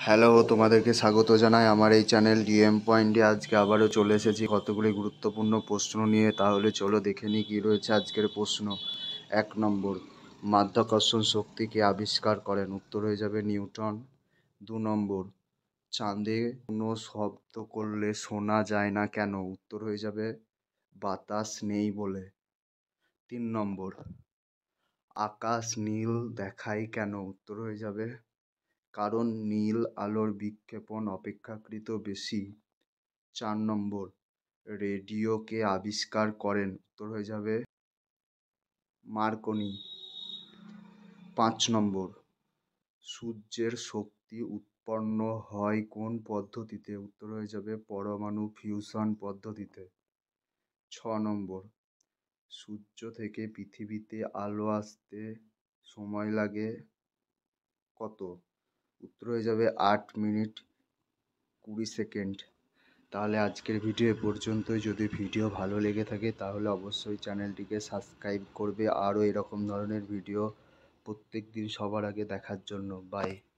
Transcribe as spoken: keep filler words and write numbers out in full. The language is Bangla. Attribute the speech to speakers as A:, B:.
A: হ্যালো, তোমাদেরকে স্বাগত জানাই আমার এই চ্যানেল ডিএম পয়েন্টে। আজকে আবারও চলে এসেছি কতগুলি গুরুত্বপূর্ণ প্রশ্ন নিয়ে। তাহলে চলো দেখে নিই কী রয়েছে আজকের প্রশ্ন। এক নম্বর, মাধ্যাকর্ষণ শক্তিকে আবিষ্কার করেন? উত্তর হয়ে যাবে নিউটন। দু নম্বর, চাঁদে কোনো শব্দ করলে শোনা যায় না কেন? উত্তর হয়ে যাবে বাতাস নেই বলে। তিন নম্বর, আকাশ নীল দেখায় কেন? উত্তর হয়ে যাবে কারণ নীল আলোর বিক্ষেপণ অপেক্ষাকৃত বেশি। চার নম্বর, রেডিওকে আবিষ্কার করেন? উত্তর হয়ে যাবে মার্কনি। পাঁচ নম্বর, সূর্যের শক্তি উৎপন্ন হয় কোন পদ্ধতিতে? উত্তর হয়ে যাবে পরমাণু ফিউশন পদ্ধতিতে। ছ নম্বর, সূর্য থেকে পৃথিবীতে আলো আসতে সময় লাগে কত? উত্তর হয়ে যাবে আট মিনিট কুড়ি সেকেন্ড। তাহলে আজকের ভিডিও এ পর্যন্তই। যদি ভিডিও ভালো লেগে থাকে তাহলে অবশ্যই চ্যানেলটিকে সাবস্ক্রাইব করবে আরও এরকম ধরনের ভিডিও প্রত্যেক দিন সবার আগে দেখার জন্য। বাই।